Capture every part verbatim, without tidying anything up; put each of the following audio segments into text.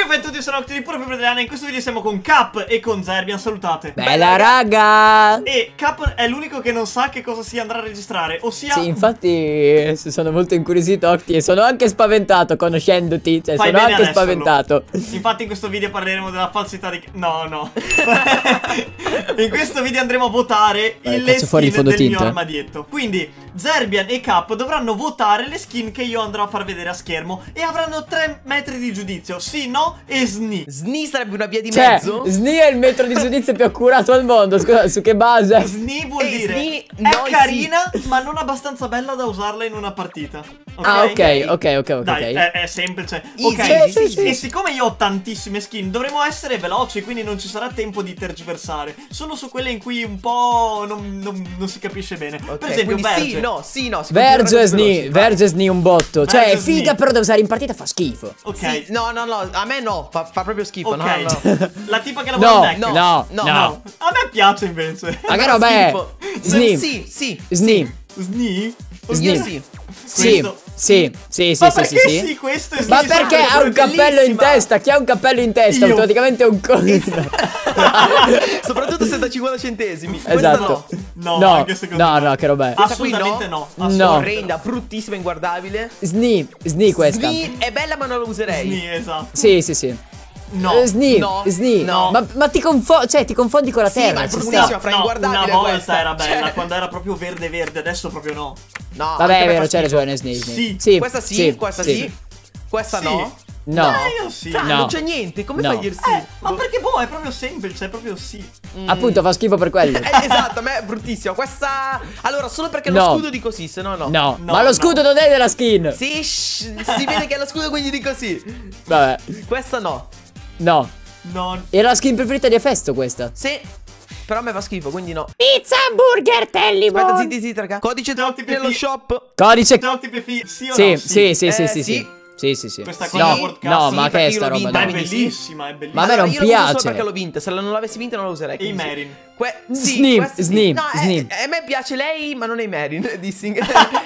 benvenuti, sono Octi di Puro Fibra. In questo video siamo con Cap e con Zerbian, salutate. Bella raga! E Cap è l'unico che non sa che cosa si andrà a registrare, ossia... Sì, infatti sono molto incuriosito, Octi, e sono anche spaventato conoscendoti. Cioè, Fai sono bene anche ad spaventato. Infatti in questo video parleremo della falsità di... No, no. In questo video andremo a votare Vai, le faccio fuori skin il del mio fondotinta. armadietto. Quindi Zerbian e Cap dovranno votare le skin che io andrò a far vedere a schermo e avranno tre metri di giudizio, sì, no e sni. Sni sarebbe una via di Cioè, mezzo? Sni è il metro di giudizio più accurato al mondo. Scusa, su che base? Sni vuol Eh, dire Sni, è noi carina, ma non abbastanza bella da usarla in una partita. Ok? Ah, ok, ok, ok, ok. Dai, è, è semplice. Easy, Ok, sì, sì, e sì. siccome io ho tantissime skin, dovremo essere veloci, quindi non ci sarà tempo di tergiversare. Solo su quelle in cui un po' non, non- non si capisce bene. Ok, Per esempio, quindi Verge. sì, no, sì, no. si Verge continua a Sni, veloci, vai. Verge Sni un botto. Cioè, Verge è figa, Sni. però da usare in partita fa schifo. Ok. Sì, no, no, no, a me no, fa, fa proprio schifo, Ok. no, no, no. La tipa che lavora No, al Mac. no, no, no, no. A me piace invece. Ma che roba è? Schifo. Sni, Sì, sì, Sni, Sni? Sni. io sì. sì, Questo- sì, sì, sì, Ma sì, perché sì, sì, sì. questo è Ma Sni, perché sarebbe ha un cappello in bellissima. testa? Chi ha un cappello in testa? Io. Automaticamente un co... Soprattutto se da cinquanta centesimi. Esatto. Questa No, No, anche secondo no, me. no, che roba è? Questa qui Assolutamente no? no. No. no. Orrenda, bruttissima, inguardabile. Sni, Sni questa. Sni è bella ma non la userei. Sni, esatto. Sì, sì, sì. No. Eh, Sni, No. Sni. No. Ma, ma ti confondi, cioè ti confondi con la Sì, terra. ma è ci bruttissima, sta. fra no, inguardabile una volta questa. era bella, Cioè- quando era proprio verde verde, adesso proprio no. No, Vabbè, anche è a me vero, fa c'hai schifo. ragione, Sni. Sni. Sì. Questa sì, questa sì. Questa Sì. no. No. Eh, io sì. Fra, No. non c'è niente, come No. fai a dir sì? Eh, ma perché boh, è proprio semplice, è proprio sì. Appunto, fa schifo per quello. Eh, esatto, a me è bruttissima. Questa. Allora, solo perché lo No. scudo dico sì, se no no. No, No, ma lo no. scudo non è della skin. Sì, shh, si vede che è lo scudo, quindi dico sì. Vabbè. Questa no. No. No. Era la skin preferita di Efesto questa. Sì. Però a me fa schifo, quindi no. Pizza, hamburger, Tellimon. Aspetta, zitti, zitti, raga. Codice Troppi Troppi nello pipi. shop. Codice. Troppi prefi- sì o Sì, no? sì, sì, sì, Eh, sì, sì. sì. Sì, sì, sì. Questa Sì. cosa No, podcast, no, sì, ma che perché è io sta l'ho roba? vinta, Ma è Dai. quindi sì. bellissima, è bellissima. Ma a me non Allora, io l'ho usato solo piace. perché l'ho vinta. Se non l'avessi vinta non la userei. E i quindi sì. Merin. Que sì, Sni, questa sì. Sni, No, eh, Sni. eh, a me piace lei, ma non i Merin. Dissing.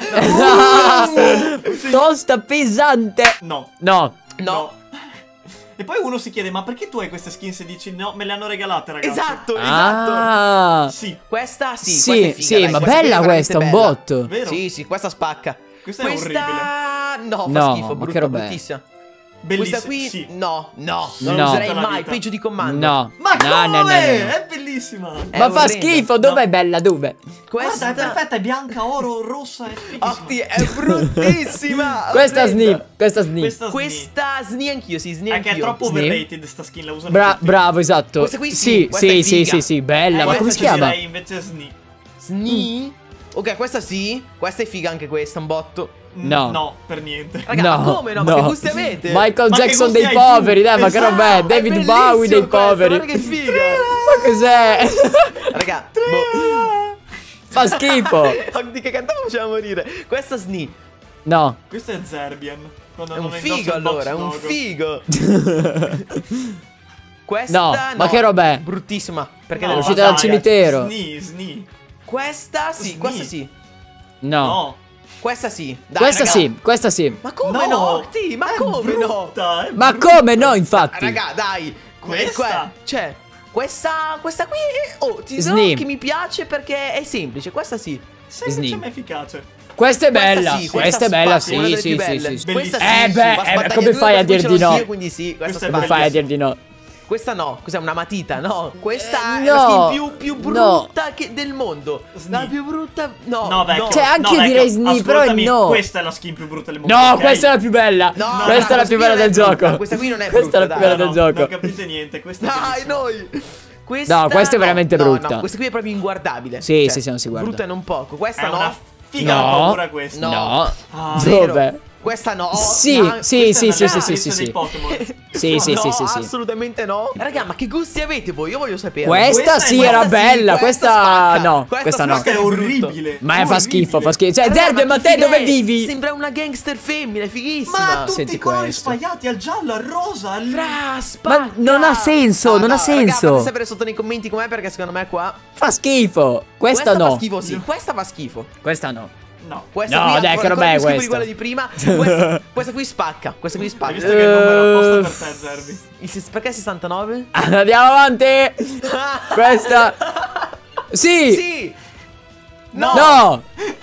Tosta pesante. No. No. No. E poi uno si chiede, ma perché tu hai queste skin se dici no, me le hanno regalate, ragazzi? Esatto, esatto. Ah. Sì. Questa sì, Sì, questa è figa, sì, dai, ma questa qui è bella veramente questa, un bella. botto. Vero? Sì, sì, questa spacca. Questa è orribile. No, fa No, schifo, ma brutta, che roba è? bruttissima. Bellissima. Questa qui Sì. no, no, non No. la userei Tutta la mai, vita. peggio di comando. No. Ma no, come? no, no, no, no. È bellissima. È Ma fa orrenda. schifo, dov'è bella? Dove? Questa Guarda, è perfetta, è bianca, oro, rossa, è fighissima. Otti, è bruttissima. Questa orrenda. Sni, questa Sni. Questa Sni. Questa Sni anch'io, sì, Sni È che è anch'io. troppo Sni. overrated sta skin, la usano Bra- tutti. bravo, esatto. Questa qui sì, Sì, questa sì, è sì, figa. sì, sì, bella. Eh, Ma come questa si ci chiama? direi invece Sni. Sni? Ok, questa sì. Questa è figa anche questa, un botto. No. No, per niente. Raga, No, ma come no? Ma no. che gusti avete? Michael Ma che Jackson gusti dei hai tu? poveri, dai, ma che Esatto, roba è? è David bellissimo Bowie dei questo, poveri. guarda che figa. Ma cos'è? Raga, boh. Fa schifo. Di che cantavo faceva morire. Questa Sni. No. Questo è Zerbian. Quando È non un indossa figo il box allora, è un logo. figo. Questa No, ma che roba è? Bruttissima. Perché No, nello uscita ma dal dai, cimitero. Sni, Sni. Questa sì, Sni. questa sì. No. No. Questa sì. Dai, Questa raga. sì, questa sì. Ma come no? Sì, ma è come no? brutta, è Ma brutta. come no, infatti? Raga, dai. Questa? Que- cioè, questa questa qui è- oh, ti dirò Sni. che mi piace perché è semplice. Questa sì. Semplice Sni. ma efficace. Questa è Questa bella, sì, questa è bella, spacca, una sì, delle sì, più sì, belle. sì. Questa sì, Bellissima. Eh beh, ma eh, sbattaglia come due, fai a questa dir ce di l'ho no? io, quindi sì, questa Questa è Come spacca. fai a dir di no? Questa no, cos'è una matita? No, questa Eh, è la no, skin più, più no. brutta che- del mondo. Sni. La più brutta. No, No, vecchio. Cioè, anche no, io vecchio, direi Sni, però ascoltami, no. Questa è la skin più brutta del mondo. No, ok? questa è la più bella. No, Questa è la no, più bella non è del brutta, gioco. questa qui non è Questa è la brutta, più bella dai. del No, gioco. non capite niente. Questa è Dai, bellissima. noi. Questa No, questa è veramente no, brutta. No, questa qui è proprio inguardabile. Sì, sì, sì, non si guarda. Brutta e non poco. Questa È no. una figa No. la paura questa. No. No. Ah, Zero. Dove? Questa no. Sì, Ma- sì, Questa è sì, una sì, sì, replica sì, dei sì. Pokémon. Sì, sì, no, sì, sì, sì. assolutamente no. Raga, ma che gusti avete voi? Io voglio sapere. Questa Questa sì è- era questa sì, bella, questa questa spacca. no, Questa questa no. Questa è brutto. orribile. Ma fa Orribile. schifo, fa schifo. Cioè, Raga, Zerbe, ma che te figa dove è? vivi? Sembra una gangster femmina, è fighissima. Ma tutti Senti i colori questo. sbagliati, al giallo, al rosa, al... Fra, spacca. Ma non ha senso, Ah, non no, ha raga, senso. fate sapere sotto nei commenti com'è perché secondo me qua Fa schifo. Questa fa no. schifo, sì. Questa fa schifo. Questa no. No. Questa No, qui dai, ha- che roba è ancora più schifo di questa? quella di prima. Questa, questa qui spacca. Questa qui Hai spacca. visto che il numero è apposta Eh, per te, Zerbi? Il ses- perché sessantanove? Andiamo avanti. Questa. Sì. Sì. No. No.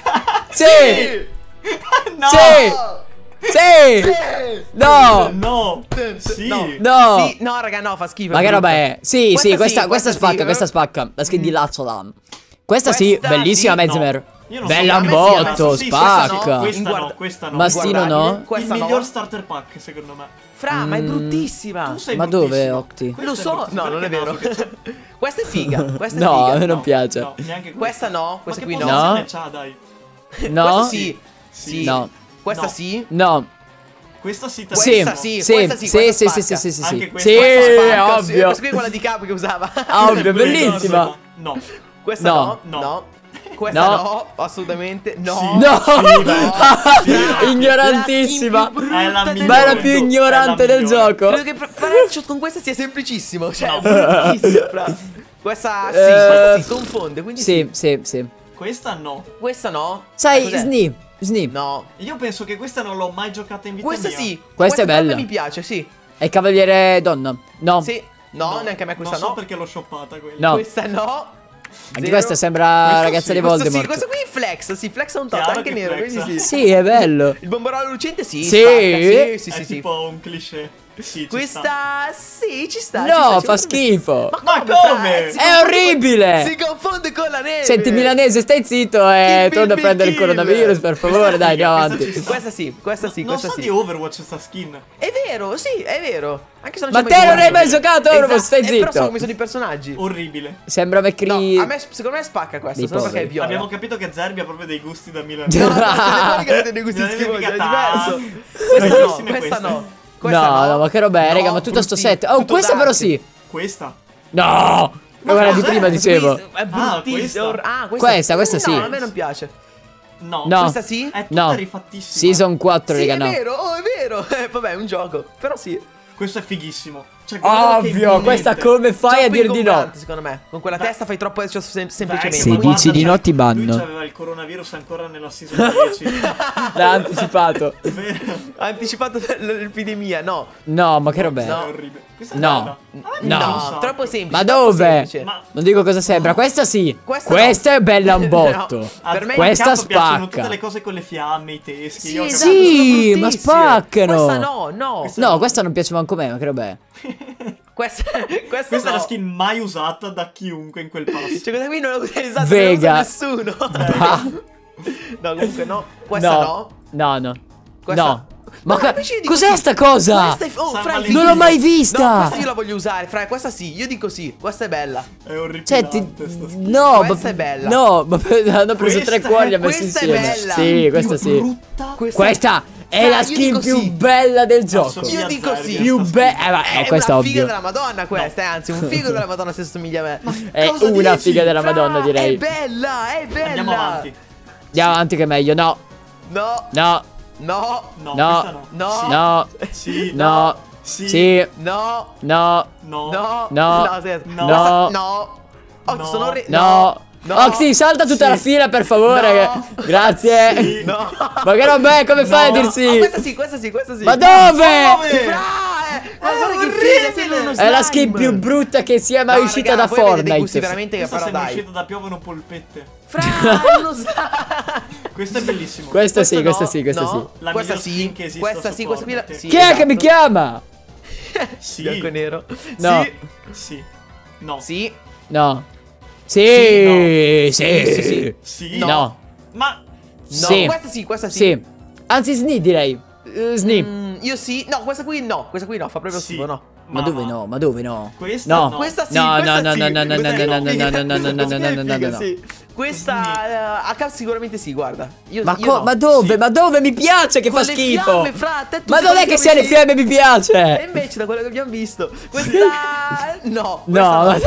Sì. No! Sì. Sì. No. No! Sì! No. No. Sì, no, raga, no, fa schifo. Ma che roba brutta. è? Sì, Questa sì, sì, questa, questa questa sì, spacca, eh. questa spacca. La skin di Lazzolam. Questa sì, Questa bellissima sì, Mezmer. Io non so Bella un come sia, botto, ma sì, questa no, spacca. Questa no, Guarda- questa no. Mastino no? Guardabile. Questa Il no. miglior starter pack, secondo me. Fra, ma è Mm. bruttissima. Tu sei Ma dove, bruttissimo. Octi? Questa Lo è so. bruttissima, No, non è perché vero. naso che c'è. Questa è figa. Questa è No, figa. a me non No, piace. No, neanche questa. Questa no, Ma questa che qui no. posizione No. c'ha, dai? No? Questa sì. Sì. Sì. No. Questa No. sì. No. Questa sì, Sì, Questa tantissimo. sì, sì, questa sì, sì, questa sì, sì, spacca. sì, sì, sì, Anche sì. questa Sì, Spacca, sì, ovvio. Questa qui è quella di capo che usava. Ovvio, bellissima. No. Questa No. no. No. No. Questa No. no, assolutamente. No. Sì. No. Sì. Ignorantissima. La skin più brutta È la del migliore. Ma era mondo. più ignorante È la del migliore. gioco. Credo che per- fare headshot con questa sia semplicissimo. Cioè, No. bruttissimo, fra. Questa sì, Eh. questa si confonde. Quindi sì. Sì, sì, sì. Questa no. Questa no. Sai, Cos'è? Sni. Sni. No. Io penso che questa non l'ho mai giocata in vita Questa mia. sì. Questa è bella. mi piace, sì. È cavaliere donna. No. Sì. No, neanche a me questa non so no. perché l'ho shoppata quella. No. Questa no. Anche Zero. questa sembra Questa ragazza sì, di Questo sì, Voldemort. questo qui è flex, sì, flex è un tot, Chiaro anche che nero, flexa. quindi sì. Sì, è bello. Il bomberolo lucente sì, Sì. spacca, sì, sì, È sì, sì. tipo un cliché. Sì, ci sta. Questa sì, ci sta. ci No, sta, fa ci sta. schifo. Ma fra? come? Si È confonde orribile. con- Si confonde con la neve. Senti, milanese, stai zitto e Kill torna a Bill prendere il Kill. coronavirus, per favore. Dai, andiamo Questa avanti. ci sta. Questa sì, questa sì, Non questa so sì. di Overwatch sta skin. È vero, sì, è vero. Anche se non Ma ci ho te non hai giocato. mai giocato a Overwatch, Esatto, stai eh, Però so zitto. come sono i personaggi. Orribile. Sembra No, McCree. a me, secondo me spacca questo, Dei solo perché è poveri. viola. Abbiamo capito che Zerbi ha proprio dei gusti da Milan. No, no, no, che avete dei gusti Milanese schifosi, è figata. diverso. Questa no, Bellissime questa queste. no. Questa No, no, ma che roba è, No, raga, ma tutto sto brutti- set. Oh, tutto questa però dark. sì. Questa. No! Ma quella di cos'è? prima dicevo. È bruttissimo. questa. Ah, questa. Questa, questa sì. No, a me non piace. No. No. Questa sì? È tutta No. rifattissima. Season quattro, Sì, raga, è no. vero, oh, è vero. Eh, vabbè, è un gioco. Però sì. Questo è fighissimo. Cioè, guarda che Ovvio, imponente. questa come fai a Troppo dir di no? ingombrante, secondo me. Con quella Beh. testa fai troppo headshot sem- Beh, semplicemente. Sì, ma dici guarda, di cioè, no ti Lui banno. aveva il coronavirus ancora nella season dieci. L'ha anticipato. Vero? Ha anticipato l- l'epidemia, no. No, ma che roba è? È orribile. Questa è No. bella. A me No. piace un No, sacco. troppo semplice. Ma troppo dove? semplice. Ma Non dico cosa sembra. Questa sì. Questa Questa no. è bella un botto. No. a Per me Questa in campo piacciono spacca. tutte le cose con le fiamme, i teschi. Sì, Io ho esatto, capito. Sì, sono ma bruttissime. spaccano. Questa no, no. Questa- No, questa non piace manco a me, ma che roba è? Questa, questa, Questa no. è la skin mai usata da chiunque in quel pass. Cioè, questa qui non l'ho usata Vega. nessuno. Bah. No, comunque no. Questa No. no. No, no. Questa- No. Ma No, ca- invece io dico cos'è sì. sta cosa? Questa è oh, San fra, è Valentino. Non l'ho mai fighissima. vista. No, questa io la voglio usare, fra, questa sì. Io dico sì, questa è bella. È orribile. Cioè, ti... sta skin. No, Questa ma... è bella. No, ma hanno preso Questa tre è- cuori e li ha messi questa è insieme. bella. Sì, questa sì. Brutta. Questa è Fra, la io skin dico più sì. bella del gioco. Assomiglia Io a dico Zerbi, sì. Più sta bella. skin. Eh, ma È eh, questa è una figa ovvio. della Madonna questa, eh, anzi, un figo della Madonna se assomiglia a me. È Cosa una dici? figa della Fra, Madonna, direi. È bella, è bella. Andiamo avanti. Andiamo avanti che è meglio. No, No, no, no, No, No. questa no. No. Sì. no, Sì. no, Sì. sì, no, no, No. no, No. aspetta. No. Questa- no. Oh, No. sono re- no. No. Oxy, salta tutta Sì. la fila per favore. No. che- Grazie. Sì. No. Ma che roba è? Come fai a No. dir Oh, sì? questa sì, questa sì, questa sì. Ma dove? Dove? Fra, eh, ma guarda che orribile. figa, sembra uno È la skin slime. più brutta che sia mai No, uscita raga, da voi avete dei gusti Fortnite. veramente che Questa però sembra dai. uscita da piovono polpette. Fra, è uno slime. Questo è bellissimo. Questa sì, no, questa sì, questa no. sì. La Questa miglior sì, skin che esista questa su sì, questa qui la- Fortnite. sì. Chi è che mi esatto. chiama? Sì. Bianco e nero. No. Sì. Sì. No. Sì. No. Sì, Sì, sì, Sì, sì, sì. Sì. No. Ma No, Sì. questa sì, questa sì. Sì. Anzi, Sni direi. Eh, Sni. Mm, io sì. No, questa qui no, questa qui no, fa proprio Sì. schifo, no. Ma dove no? Ma dove no? Questa No. no. Questa sì, No, questa no, sì. no, no, no, questa no, è no, no, figa. no, no, no, no, Questa no, è no, no, figa, no. sì. Questa eh, a caso sicuramente sì, guarda. Io, Ma, io co- no. ma dove? Sì. Ma dove mi piace che Con fa le schifo? fiamme, fra, te, tutte Ma non con è le che sia le fiamme, fiamme mi sì. E piace. invece da quello che abbiamo visto, questa no, No, questa ma...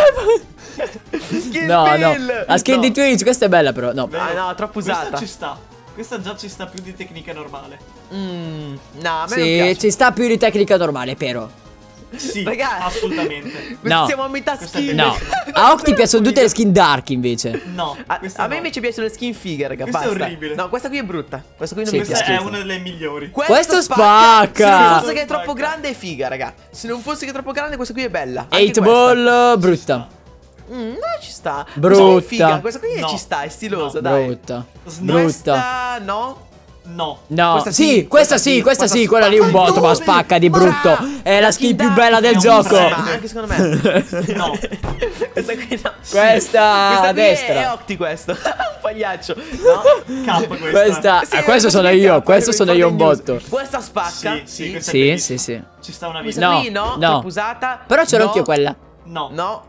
Kill no, no. Bill. La skin No. di Twitch, questa è bella però. No. Vero. Ah, no, troppo Questa usata. ci sta. Questa già ci sta più di tecnica normale. Mm, no, a me non Sì, piace. ci sta più di tecnica normale, però. Sì, Raga, assolutamente. No. Siamo a metà Questa è skin. No, a Octi piacciono tutte le skin dark invece. No, A, questa a me no. invece piacciono le skin fighe, raga. Questa è basta. orribile. No, questa qui è brutta. Questa qui non Sì, mi Questa piace. è una delle migliori. Questo Se spacca. non fosse che è Spacca. troppo grande è figa, raga. Se non fosse che è troppo grande, questa qui è bella. Anche eight questa. ball brutta. Mm, no, ci sta. Brutta. Questa è figa. Questa qui No. ci sta, è stilosa, No. dai. Brutta. Snap. Brutta. Questa no. No. No, Questa sì, sì, questa questa sì, sì, questa questa sì, quella lì un spacca. botto, ma Ma spacca di Ma- brutto. È la skin più bella del È un gioco. brand. Ma anche secondo me. No. Questa qui no. Questa Questa a qui è, è destra. Octi questo. Un pagliaccio. No. K questa. Questa, Sì, ah, questo sono questa io, qui è questo K, sono io un News. botto. Questa spacca. Sì, sì, Sì. questa è Sì, bellissima. sì, sì. Ci sta una vita. Questa No, qui no, no. troppo usata. Però ce l'ho no, anch'io quella. No. No.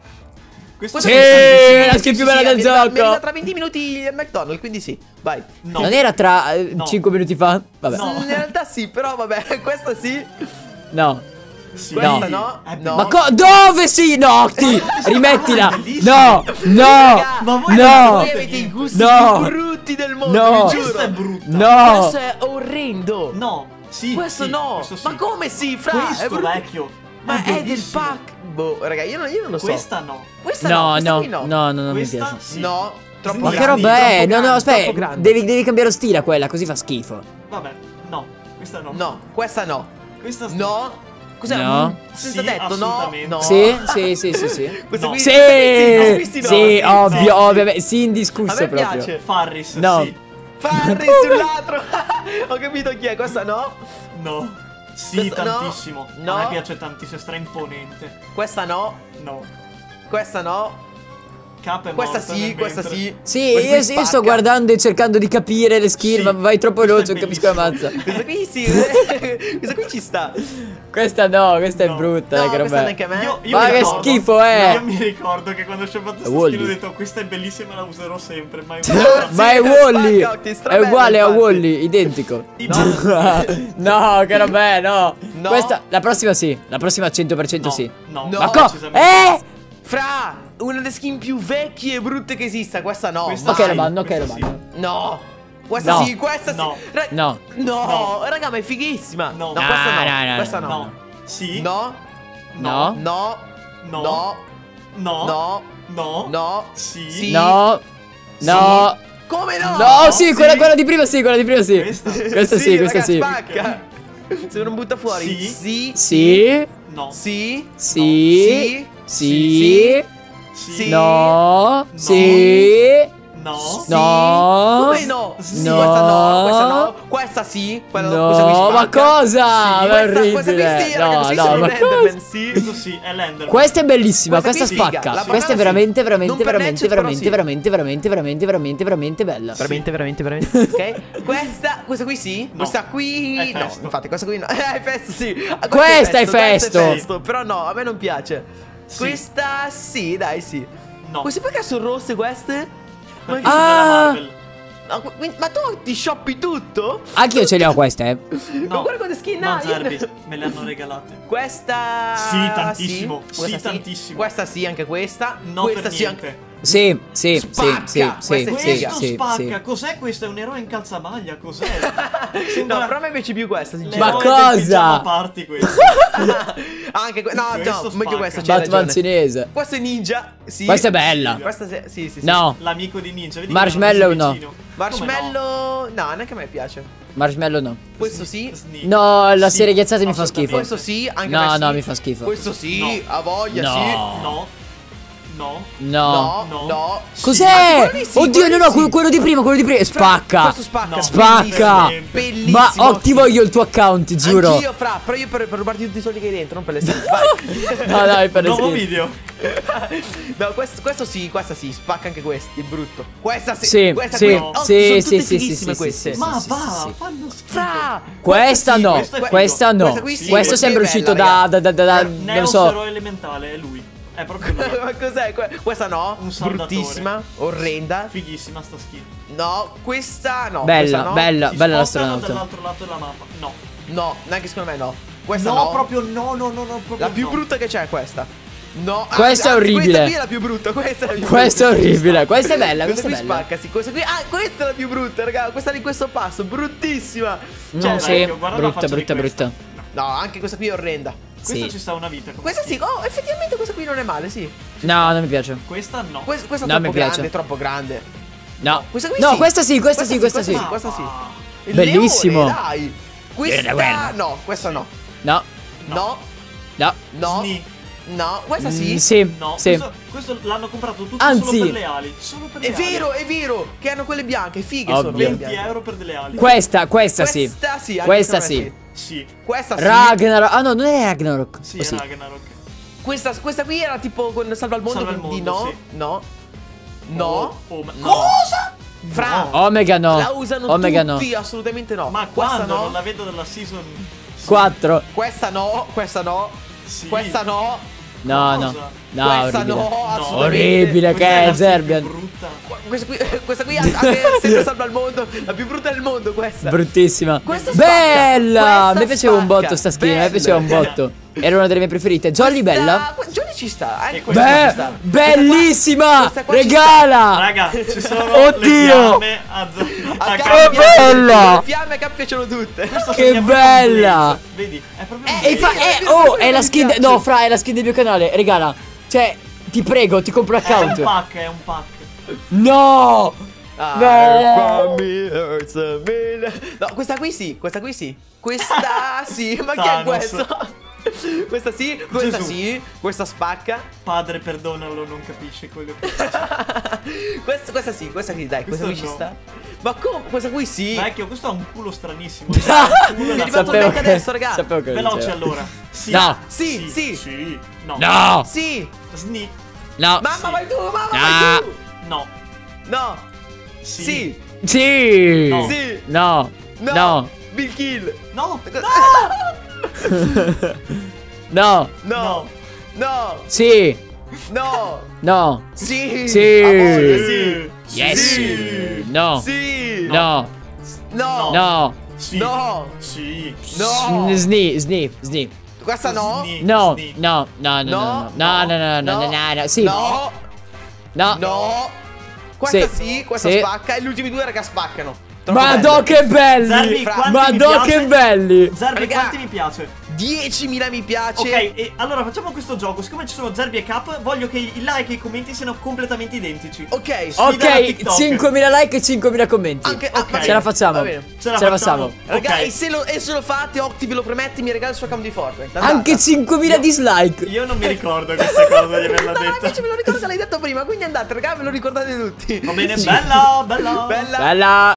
Questa Sì, è la skin più bella sì, del mi arriva- Mi gioco. arriva tra venti minuti al McDonald's, quindi sì. Vai. No. Non era tra No. cinque minuti fa? Vabbè. No. In realtà sì, però vabbè, questa sì. No. Sì. Questa no. È No. Ma co- dove sì? No, Octi! Rimettila! è bellissima. No! No! Raga, Ma voi No! Voi avete i gusti No. più brutti del mondo, No. vi Questa è giuro. brutta. No! Questo è orrendo. No. Sì. Questo sì, no. questo sì. Ma come sì, fra? Questo è brutto. vecchio. Ma è, del bellissimo. pack. Boh, raga, io non, io non lo so. Questa no. Questa no, No, questa no, qui no. no, no, non mi Questa piace. sì. No, troppo Ma che grandi, roba è? troppo No, no, grandi, aspetta, troppo grandi. devi, devi cambiare lo stile a quella, così fa schifo. Vabbè. No. Questa no. No, questa no. Questa sì. No. Cos'è? No. Mm, Senza Sì, detto, no. assolutamente. No. Sì, sì, sì, sì, sì. Questa No. qui, Sì, questa qui sì, no, sì, no, ovvio, no. ovviamente, sì, A indiscusso me proprio. piace. Farris. No. Sì. Farri sull'altro. Ho capito chi è, questa no. No. Sì, Questa no. tantissimo. No. A me piace tantissimo, è straimponente. Questa no. No. Questa no. K è Questa morta sì, nel questa mentre. sì. Sì, Questa io, qui io sto spacca. guardando e cercando di capire le skill, Sì, ma vai troppo questo veloce, è non capisco la bellissimo. mazza. Questa qui sì. eh. Questa qui ci sta. Questa no, questa No. è brutta, No, dai, che questa roba neanche è. a me. Io, io Ma mi che ricordo- schifo è? Io mi ricordo che quando ci ho fatto questa Wall-E. skin ho detto questa è bellissima, la userò sempre. Ma è Ma è Sì, Wall-E, spacca, Octi, è strabello, uguale a infatti. Wall-E, identico. No. No, che roba è, no. No. Questa, la prossima sì, la prossima cento per cento No, sì. no, No. Ma co- decisamente. Eh! Fra, una delle skin più vecchie e brutte che esista. Questa no. Questa Ok, sì, lo bando, ok, lo questa sì. bando. No. Questa No. sì, questa No. sì. Ra- No. No, No. raga, ma è fighissima. No. No, questa no. No, no, no, questa no. No. Sì. No. No. No. No. No. No. No. No. No. Sì. Sì. No. No. Come no? No, sì, Sì. quella, quella di prima sì, quella di prima sì. Questa. Questa sì, questa raga, sì. spacca. Se non butta fuori. Sì. Sì. Sì. No. Sì. Sì. Sì. Sì. Sì. No. No. Sì. No. Sì. No. Come no? Sì, No. Questa no, questa no, questa sì, quella, No, questa qui spacca. ma cosa? Sì, Ma è questa, questa qui orribile. sì, raga, No, questa qui no, sono ma Enderman, sì. Questo sì, è l'Enderman. Questa è bellissima, Questa questa, qui è figa, spacca. la Questa è banana veramente, sì. veramente, Non per veramente, Nexus, però veramente, sì. veramente, veramente, veramente, veramente, veramente bella. Veramente, veramente, veramente. Ok. Questa, questa qui sì. No. Questa qui È no. Festo. Infatti, questa qui no. Eh, è festo, sì. Ah, Questa è Festo. Festo. Però no, a me non piace. Sì. Questa sì, dai, sì. No. Queste perché sono rosse queste? Ma, Perché Ah. sono della Marvel. ma, quindi- ma tu ti shoppi tutto? Anch'io ce le ho queste, eh. Ma guarda quante skin No, hai. Zerbi, me le hanno regalate. Questa Sì, tantissimo. Sì, questa Sì, tantissimo. Questa sì, anche questa. No, questa per sì, niente. anche. Sì, sì, sì, Spacca. sì, sì, Questa è sì, figa. Questo sì, spacca. sì. Cos'è questo? È un eroe in calzamaglia. Cos'è? No, Sembra però a me piace più questa, Ma sinceramente. l'eroe del cosa? pigiama party questo. Anche que- no, Questo no, meglio spacca. questa, c'è Batman ragione. cinese. Questo è ninja, sì. Questa è bella. Questa sì, sì, sì, sì. No, L'amico di Ninja. Vedi Marshmallow che no. non vicino. Marshmallow, no, neanche a me piace. marshmallow no. Questo sì. Sneak. No, la Sì, serie ghiacciata mi fa assolutamente. schifo. Questo sì, anche No, a me sì. no, mi fa schifo. Questo sì, No. a voglia, No. sì. No. No. No. No, No. no. Cos'è? Quello lì sì, Oddio, quello no, lì no, sì. quello- quello di prima, quello di prima. Spacca. Questo spacca. No. Spacca. Bellissimo. Bellissimo. Ma oh, ti voglio il tuo account, ti giuro. Anch'io, fra, però io per, per rubarti tutti i soldi che hai dentro, non per le skin. Vai. No, dai, per le Nuovo skin. video. No, questo, questo sì, questa sì, spacca anche questi, è brutto. Questa sì, Sì, questa sì, qui. sì, Oh, sì, sono sì, tutte sì, fighissime sì, queste. sì, Ma sì, va, sì. fanno schifo. Fra, Questa sì, no, questa è figo. questa no. Questa qui sì, Questo questa sembra è uscito bella, da, da, da, da, da- non Neos so. eroe elementale, è lui. È proprio lui. Ma cos'è? Que- Questa no, Un saldatore. bruttissima, orrenda. Fighissima sta skin. No, questa no. Bella, questa no. bella, Si bella spostano l'astronauta. dall'altro lato della mappa. No. No, neanche secondo me no. Questa no, no. proprio no, no, no, no, proprio La più no. brutta che c'è è questa. No, Questa è anzi, orribile. Questa qui è la più brutta. Questa è la più Questa è brutta. orribile, questa è bella, Questa questa è qui bella. spacca, sì. Questa qui. Ah, questa è la più brutta, raga. Questa di questo passo, bruttissima. No, Cioè, sì, vecchio, guarda la brutta, faccia di brutta, questa. brutta. No, anche questa qui è orrenda. Questa Sì. ci sta una vita. come Questa sì, schifo. oh, effettivamente questa qui non è male, sì. No, non mi piace. Questa no. Questa, questa è No, troppo mi piace. grande, troppo grande. No. Questa qui No, sì. questa sì, questa sì, questa sì. Ma questa sì. va. Il Bellissimo. leone, dai. Questa guerra. no, questa no. No, No, no. no, Sni. no, questa sì. Mm, sì, No, sì. questo, questo l'hanno comprato tutti Anzi. solo per le ali. Solo per le È ali. vero, è vero, che hanno quelle bianche, fighe Ovvio. sono quelle venti bianche. euro per delle ali. Questa, questa sì. Questa sì, anche Questa secondo me sì. Sì. Questa sì. Ragnarok. Ah no, non è Ragnarok. Sì, O è sì. Ragnarok. Questa, questa qui era tipo con Salva il mondo, Salva il quindi mondo, no, sì. no, no. Oh, oh, ma- Cosa? Fra, No. Omega no. la usano Omega tutti, no. assolutamente no. Ma questa quando? no. Non la vedo dalla season quattro. Questa no, questa no. Sì. Questa no. No, no. Cosa? No, questa orribile. no, assolutamente. Orribile Questa che è è la serie Zerbian. più brutta. Questa qui, questa qui anche sempre Salva il mondo, la più brutta del mondo questa. Bruttissima. Questa spacca. Bella. Questa Mi piaceva un spacca. botto sta skin. Mi Bella. piaceva un botto. Era una delle mie preferite. Jolly Questa- bella. que- Jolly ci sta, anche E questa ci Beh, sta. bellissima. Questa qua ci Regala. Raga, ci sono Oddio. le fiamme a, zo- A a Cap Che piace- bella. Le fiamme a Cap piacciono tutte. Questo Che segna proprio un bella. blaze. Vedi, è proprio un Eh, E blaze. fa- sì, eh, oh, mi è la skin. piace. No, fra, è la skin del mio canale. Regala. Cioè, ti prego, ti compro È un account. pack, è un pack. No. Ah, No. me hurts a million. No, questa qui sì, questa qui sì. Questa sì, ma che è Thanos. questo? Questa sì, questa Gesù. sì, questa spacca. Padre, perdonalo, non capisce quello che questa, questa sì, questa qui, dai, questa Questo qui ci no. sta. Ma come? Questa qui sì. Vecchio, questo ha un culo stranissimo. Mi è arrivato il Sapevo becco che- adesso, raga. Sapevo che Veloce diceva. allora. Sì. No. Sì, sì. Sì. No. No. Sì. Sni. No. Mamma Sì. vai tu, mamma Ah. vai tu. No. No. Sì. Sì. Sì. No. Sì. No. No. No. Bill Kill. No. No. No. No. Sì. No. No. Sì. Sì. A voglia, sì. Yes. Sì. No. Sì. No. No. No. Sì. No. Sì. No. Sni, sni, sni. Questa no. Sni. No. Sni. No. No, no, no. No, no, no, no, no, no, no. Sì. No. No. No. Questa Sì. sì, questa Sì. spacca. E gli ultimi due raga spaccano. Troppo Madò belli. che belli. Zerbi, Fra- quanti Madò mi piace? che belli. Zerbi, Raga. quanti mi piace? diecimila mi piace. Ok, e allora facciamo questo gioco. Siccome ci sono Zerbi e Cap, voglio che i like e i commenti siano completamente identici. Ok. Sfida da Ok, TikTok. cinquemila like e cinquemila commenti. Anche ah, Ok. va Ce bene, la facciamo. va bene. Ce la Ce la facciamo. facciamo. Raga, Ok. e se lo, e se lo fate, Octi ve lo prometti, mi regala il suo account di Fortnite. Anche cinquemila dislike. Io non mi ricordo questa cosa di averla No, detta. invece me lo ricordo che l'hai detto prima, quindi andate, raga, ve lo ricordate tutti. Va bene, bella, bella. Bella. Bella.